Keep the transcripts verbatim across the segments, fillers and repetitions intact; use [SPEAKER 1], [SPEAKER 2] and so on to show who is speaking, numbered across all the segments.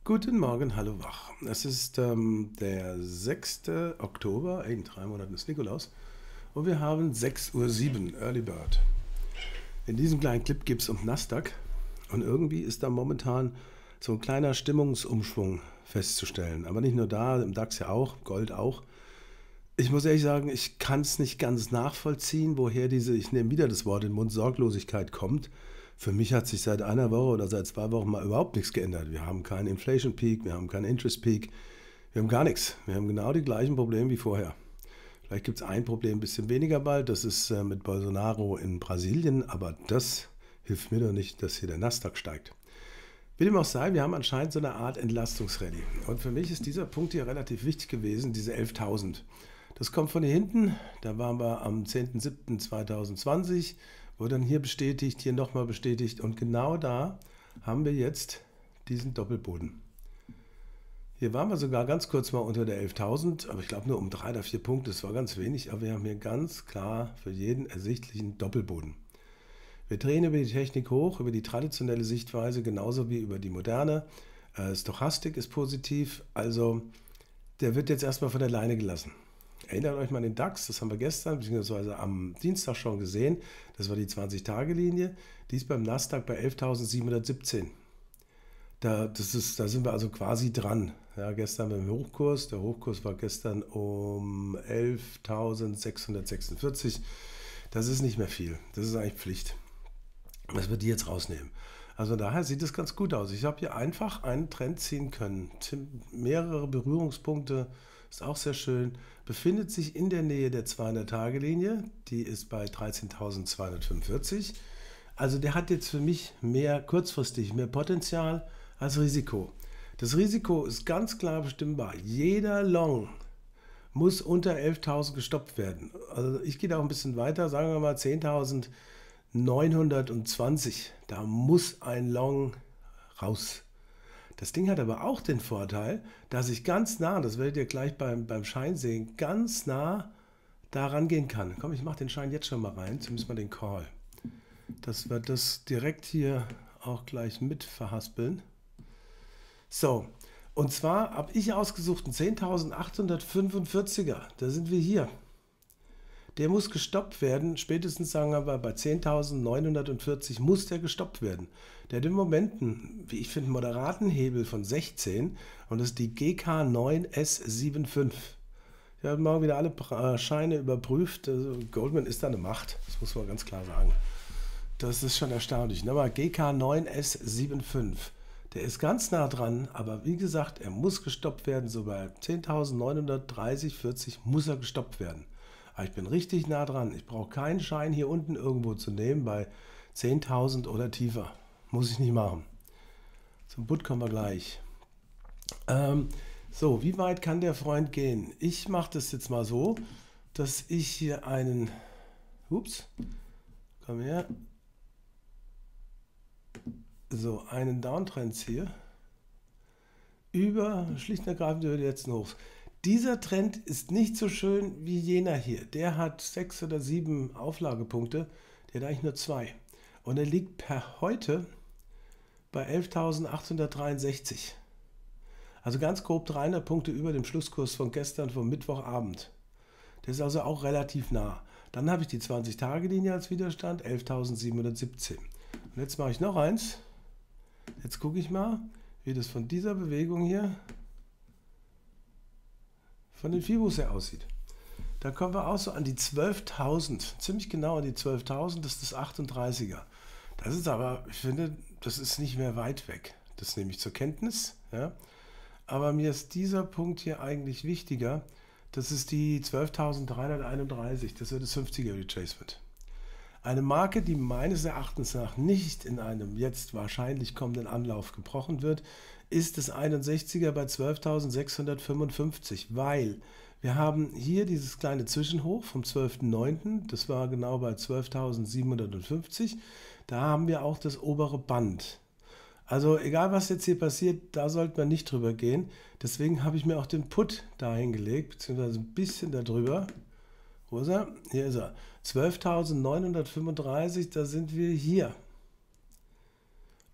[SPEAKER 1] Guten Morgen, hallo wach. Es ist ähm, der sechste Oktober, in drei Monaten ist Nikolaus, und wir haben sechs Uhr sieben, Early Bird. In diesem kleinen Clip geht es um Nasdaq und irgendwie ist da momentan so ein kleiner Stimmungsumschwung festzustellen. Aber nicht nur da, im DAX ja auch, Gold auch. Ich muss ehrlich sagen, ich kann es nicht ganz nachvollziehen, woher diese, ich nehme wieder das Wort in den Mund, Sorglosigkeit kommt. Für mich hat sich seit einer Woche oder seit zwei Wochen mal überhaupt nichts geändert. Wir haben keinen Inflation Peak, wir haben keinen Interest Peak, wir haben gar nichts. Wir haben genau die gleichen Probleme wie vorher. Vielleicht gibt es ein Problem ein bisschen weniger bald, das ist äh, mit Bolsonaro in Brasilien, aber das hilft mir doch nicht, dass hier der Nasdaq steigt. Wie dem auch sei, wir haben anscheinend so eine Art Entlastungsrallye. Und für mich ist dieser Punkt hier relativ wichtig gewesen, diese elftausend. Das kommt von hier hinten, da waren wir am zehnten siebten zweitausendzwanzig, wurde dann hier bestätigt, hier nochmal bestätigt und genau da haben wir jetzt diesen Doppelboden. Hier waren wir sogar ganz kurz mal unter der elftausend, aber ich glaube nur um drei oder vier Punkte, das war ganz wenig, aber wir haben hier ganz klar für jeden ersichtlichen Doppelboden. Wir drehen über die Technik hoch, über die traditionelle Sichtweise, genauso wie über die moderne. Äh, Stochastik ist positiv, also der wird jetzt erstmal von der Leine gelassen. Erinnert euch mal an den DAX, das haben wir gestern bzw. am Dienstag schon gesehen. Das war die zwanzig-Tage-Linie. Die ist beim Nasdaq bei elftausendsiebenhundertsiebzehn. Da, das ist, da sind wir also quasi dran. Ja, gestern beim Hochkurs. Der Hochkurs war gestern um elftausendsechshundertsechsundvierzig. Das ist nicht mehr viel. Das ist eigentlich Pflicht. Das wird die jetzt rausnehmen. Also daher sieht es ganz gut aus. Ich habe hier einfach einen Trend ziehen können. Mehrere Berührungspunkte. Ist auch sehr schön, befindet sich in der Nähe der zweihundert-Tage-Linie, die ist bei dreizehntausendzweihundertfünfundvierzig. Also der hat jetzt für mich mehr kurzfristig, mehr Potenzial als Risiko. Das Risiko ist ganz klar bestimmbar. Jeder Long muss unter elftausend gestoppt werden. Also ich gehe da auch ein bisschen weiter, sagen wir mal zehntausendneunhundertzwanzig. Da muss ein Long raus. Das Ding hat aber auch den Vorteil, dass ich ganz nah, das werdet ihr gleich beim, beim Schein sehen, ganz nah da rangehen kann. Komm, ich mache den Schein jetzt schon mal rein, zumindest mal den Call. Dass wir das direkt hier auch gleich mit verhaspeln. So, und zwar habe ich ausgesucht einen zehntausendachthundertfünfundvierziger, da sind wir hier. Der muss gestoppt werden, spätestens sagen wir mal bei zehntausendneunhundertvierzig muss der gestoppt werden. Der hat im Moment einen, wie ich finde, moderaten Hebel von sechzehn und das ist die G K neun S fünfundsiebzig. Ich habe mal wieder alle Scheine überprüft, also Goldman ist da eine Macht, das muss man ganz klar sagen. Das ist schon erstaunlich. Aber G K neun S fünfundsiebzig, der ist ganz nah dran, aber wie gesagt, er muss gestoppt werden, so bei zehntausendneunhundertdreißig, vierzig muss er gestoppt werden. Aber ich bin richtig nah dran. Ich brauche keinen Schein hier unten irgendwo zu nehmen bei zehntausend oder tiefer. Muss ich nicht machen. Zum Put kommen wir gleich. Ähm, so, wie weit kann der Freund gehen? Ich mache das jetzt mal so, dass ich hier einen, ups, komm her, so einen Downtrend ziehe, über, schlicht und ergreifend über die letzten Hochs. Dieser Trend ist nicht so schön wie jener hier. Der hat sechs oder sieben Auflagepunkte, der hat eigentlich nur zwei. Und er liegt per heute bei elftausendachthundertdreiundsechzig. Also ganz grob dreihundert Punkte über dem Schlusskurs von gestern, vom Mittwochabend. Der ist also auch relativ nah. Dann habe ich die zwanzig-Tage-Linie als Widerstand, elftausendsiebenhundertsiebzehn. Und jetzt mache ich noch eins. Jetzt gucke ich mal, wie das von dieser Bewegung hier von den Fibus her aussieht. Da kommen wir auch so an die zwölftausend, ziemlich genau an die zwölftausend, das ist das achtunddreißiger. Das ist aber, ich finde, das ist nicht mehr weit weg. Das nehme ich zur Kenntnis. Ja. Aber mir ist dieser Punkt hier eigentlich wichtiger. Das ist die zwölftausenddreihunderteinunddreißig, das wird das fünfziger Retracement. Eine Marke, die meines Erachtens nach nicht in einem jetzt wahrscheinlich kommenden Anlauf gebrochen wird, ist das einundsechziger bei zwölftausendsechshundertfünfundfünfzig, weil wir haben hier dieses kleine Zwischenhoch vom zwölften neunten, das war genau bei zwölftausendsiebenhundertfünfzig, da haben wir auch das obere Band. Also egal was jetzt hier passiert, da sollte man nicht drüber gehen, deswegen habe ich mir auch den Put dahin gelegt, beziehungsweise ein bisschen darüber. Wo ist er? Hier ist er. zwölftausendneunhundertfünfunddreißig, da sind wir hier.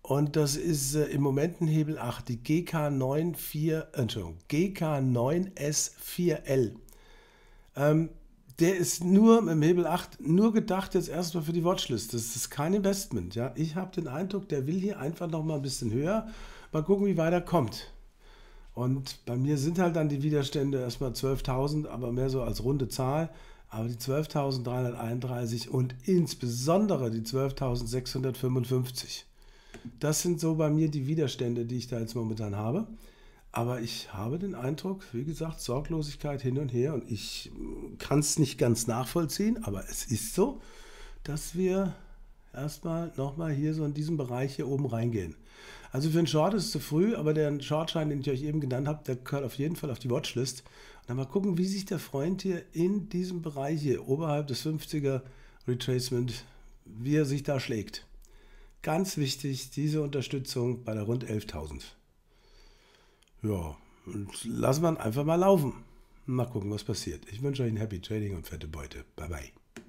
[SPEAKER 1] Und das ist äh, im Moment ein Hebel acht, die G K neun vier, Entschuldigung, G K neun S vier L. Ähm, der ist nur mit dem Hebel acht nur gedacht jetzt erstmal für die Watchlist. Das ist kein Investment. Ja? Ich habe den Eindruck, der will hier einfach noch mal ein bisschen höher. Mal gucken, wie weit er kommt. Und bei mir sind halt dann die Widerstände erstmal zwölftausend, aber mehr so als runde Zahl. Aber die zwölftausenddreihunderteinunddreißig und insbesondere die zwölftausendsechshundertfünfundfünfzig. Das sind so bei mir die Widerstände, die ich da jetzt momentan habe. Aber ich habe den Eindruck, wie gesagt, Sorglosigkeit hin und her. Und ich kann es nicht ganz nachvollziehen, aber es ist so, dass wir erstmal nochmal hier so in diesem Bereich hier oben reingehen. Also für einen Short ist es zu früh, aber der Shortschein, den ich euch eben genannt habe, der gehört auf jeden Fall auf die Watchlist. Und dann mal gucken, wie sich der Freund hier in diesem Bereich hier, oberhalb des fünfziger Retracement, wie er sich da schlägt. Ganz wichtig, diese Unterstützung bei der rund elftausend. Ja, und lassen wir ihn einfach mal laufen. Mal gucken, was passiert. Ich wünsche euch ein Happy Trading und fette Beute. Bye bye.